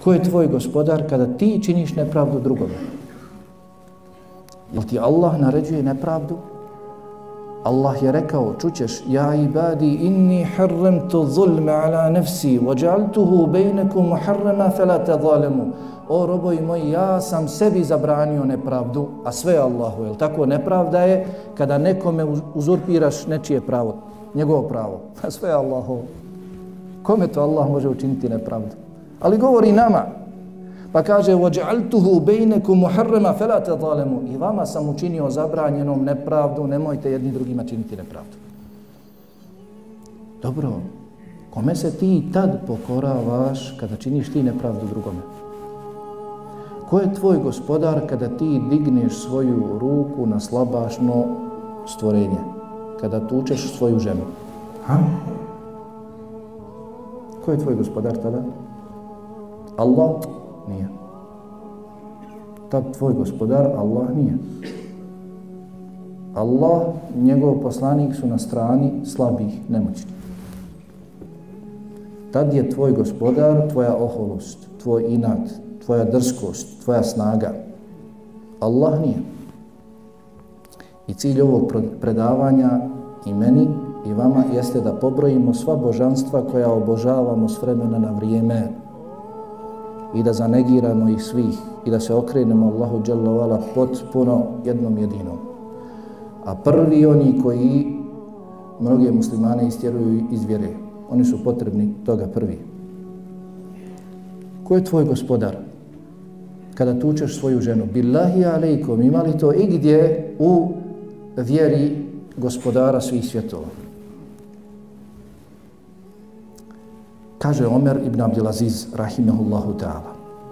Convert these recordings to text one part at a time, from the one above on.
Ko je tvoj gospodar kada ti činiš nepravdu drugome? Jel ti Allah naređuje nepravdu? Allah je rekao, čućeš, ja ibadi inni harramtu zulme ala nafsi wa ja'altuhu bainakum muharrama fala tadhalamu. O robovi moji, ja sam sebi zabranio nepravdu, a sve je Allahu. Jel tako? Nepravda je kada nekome uzurpiraš nečije pravo, njegovo pravo, a sve je Allahu. Kome to Allah može učiniti nepravdu? Ali govori nama, pa kaže وَجَعَلْتُهُ بَيْنَكُمْ مُحَرَّمًا فَلَا تَظَالِمُوا. I vama sam učinio zabranjenom nepravdu, nemojte jedni drugima činiti nepravdu. Dobro, kome se ti tad pokoravaš kada činiš ti nepravdu drugome? Ko je tvoj gospodar kada ti digneš svoju ruku na slabašno stvorenje? Kada tučeš svoju ženu? Ha? Ko je tvoj gospodar tada? Allah? Nije. Tad tvoj gospodar Allah nije. Allah, njegov poslanik su na strani slabih, nemoćnih. Tad je tvoj gospodar tvoja oholost, tvoj inat, tvoja drskost, tvoja snaga. Allah nije. I cilj ovog predavanja i meni i vama jeste da pobrojimo sva božanstva koja obožavamo s vremena na vrijeme i da zanegiramo ih svih i da se okrenemo Allahu dželle ve ala potpuno jednom jedinom. A prvi oni koji mnoge muslimane istjeruju iz vjere, oni su potrebni toga prvi. Ko je tvoj gospodar? Kada tučeš svoju ženu, billahi alejkom, ima li to igdje u vjeri gospodara svih svjetova? Kaže Omer ibn Abdulaziz, rahimehullahu ta'ala,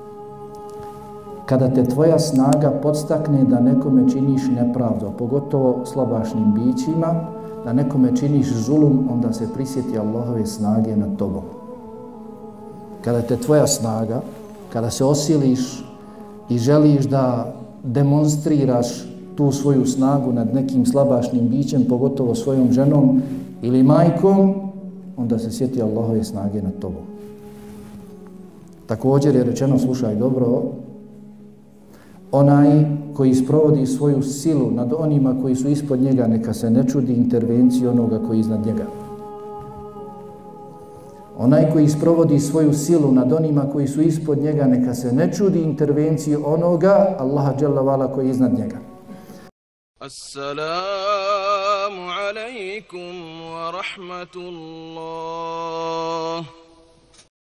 kada te tvoja snaga podstakne da nekome činiš nepravdu, pogotovo slabašnim bićima, da nekome činiš zulum, onda se prisjeti Allahove snage nad tobom. Kada te tvoja snaga, kada se osiliš i želiš da demonstriraš tu svoju snagu nad nekim slabašnim bićem, pogotovo svojom ženom ili majkom, onda se sjeti Allahove snage nad tobom. Također je rečeno, slušaj dobro, onaj koji sprovodi svoju silu nad onima koji su ispod njega, neka se ne čudi intervenciji onoga koji je iznad njega. Onaj koji sprovodi svoju silu nad onima koji su ispod njega, neka se ne čudi intervenciji onoga, Allaha dželle ve ala, koji je iznad njega. Assalamu alaikum wa rahmatullah.